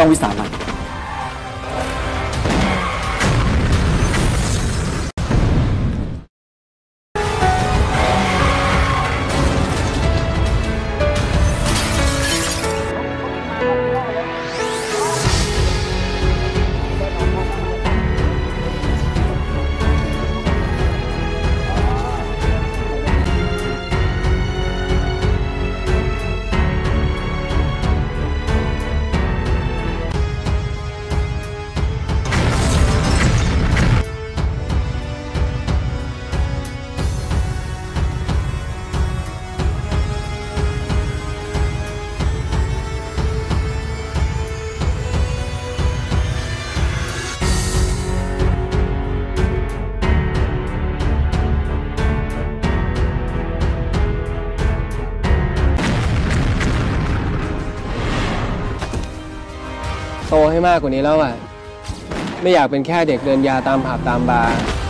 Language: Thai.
ต้องวิสามันโตให้มากกว่านี้แล้วอ่ะไม่อยากเป็นแค่เด็กเดินยาตามผับตามบาร์